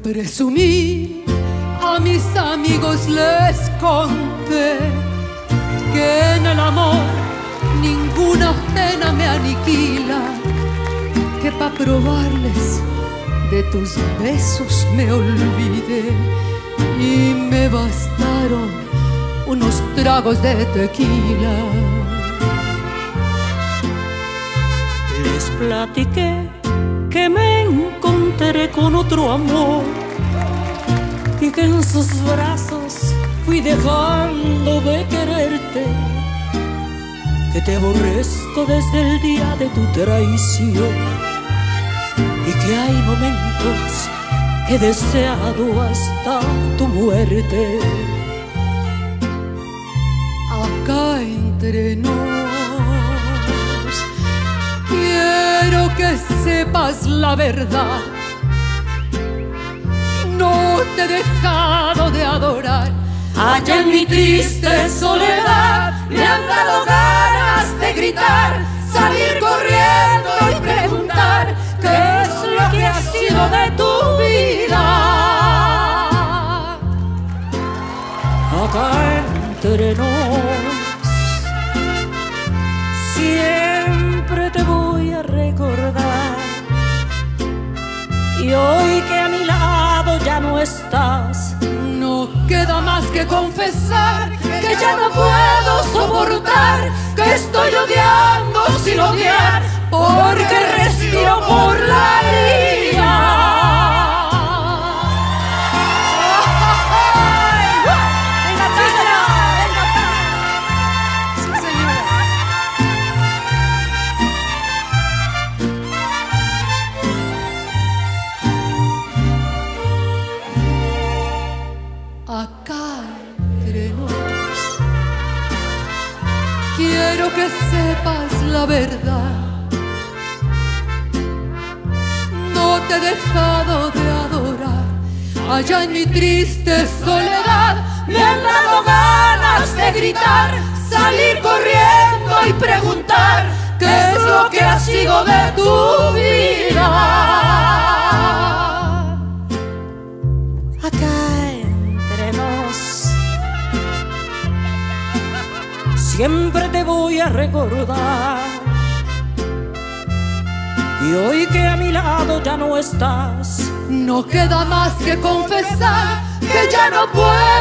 presumir, a mis amigos les conté que en el amor ninguna pena me aniquila, que pa' probarles de tus besos me olvidé y me bastaron unos tragos de tequila. Les platiqué que me encontré con otro amor y que en sus brazos fui dejando de quererte, que te aborrezco desde el día de tu traición y que hay momentos que he deseado hasta tu muerte. Acá entre nos, quiero que sepas la verdad. No te he dejado de adorar. Allá en mi triste soledad me han dado ganas de gritar, salir corriendo y preguntar qué es lo que ha sido de tu vida. Acá entre nos, siempre te voy a recordar. Y hoy que a mi lado ya no estás, no queda más que confesar que ya no puedo soportar, que estoy odiando sin odiar, porque respiro por la herida. Acá entre nos, quiero que sepas la verdad. No te he dejado de adorar. Allá en mi triste soledad me han dado ganas de gritar, salir corriendo y preguntar qué es lo que ha sido de tu vida. Acá entre nos, siempre te voy a recordar. Y hoy que a mi lado ya no estás, no queda más que confesar que ya no puedo